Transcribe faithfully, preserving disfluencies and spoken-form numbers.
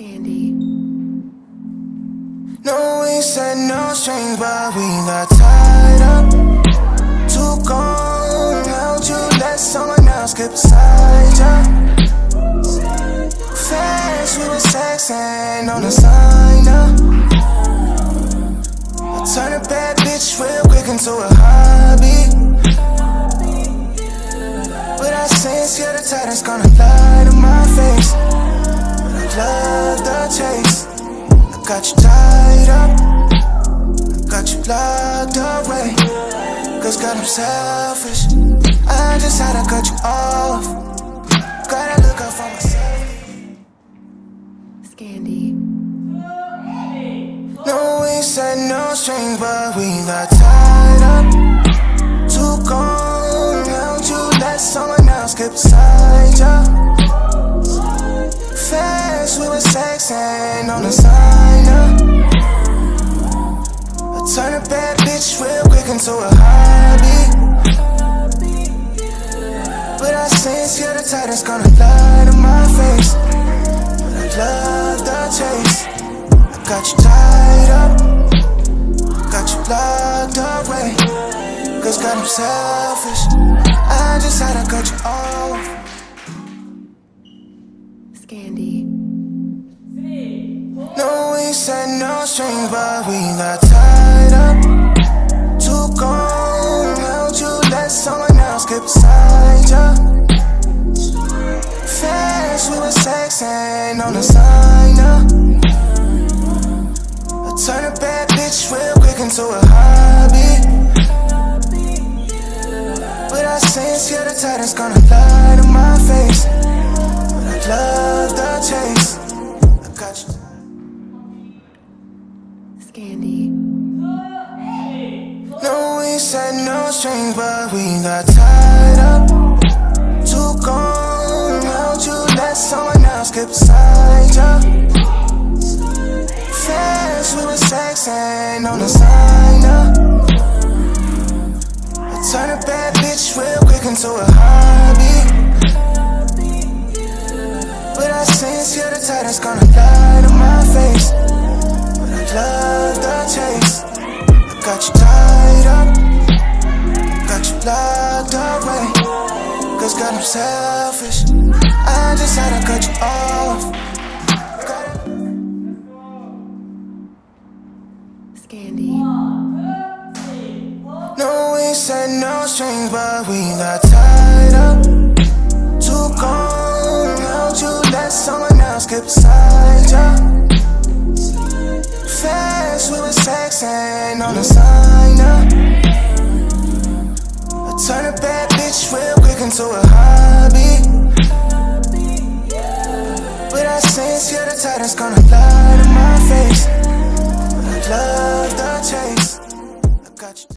Candy. No, we said no strings, but we got tied up. Too gone, how'd you let someone else get beside ya? Fast, we were sexing on the sign up. I turn a bad bitch real quick into a hobby. But I sense you're the type that's gonna lie to my face. But I love the chase. I got you tied up, I got you locked away. Cause God, I'm selfish. I just had to cut you off. Gotta look out for myself. Candy. No, we said no strings, but we got tied up. Too gone, how'd you let someone else get beside ya? Fast, we were sexing on the sign up. I turn a bad bitch real quick into a hobby. But I sense you're the type that's gonna lie to my face. But I love the chase. I got you tied up, got you locked away. Cause God, I'm selfish. I just had to cut you off. Candy. No, we said no strings, but we got tied up. Too gone, how'd you let someone else get beside ya? Fast, we were sexing on the sign up. I turn a bad bitch real quick into a hobby. But I sense you're the type that's gonna lie to my face. But I love the chase. I got you. Candy. No, we said no strings, but we got tied up. Too gone, how'd you let someone else get beside ya? Fast, we were sexing on the sign up. I turn a bad bitch real quick into a hobby. But I sense you're the type that's gonna lie to my face. But I love the chase. I got you tied up, got you locked away. Cause God, I'm selfish. I just had to cut you off. Candy. No, we said no strings, but we got tied up. Too gone, how'd you let someone else get beside ya? Fast, we were sexing on the sign up. I turn a bad bitch real quick into a hobby. But I sense you're the type that's gonna lie to my face. But I love the chase. I got you.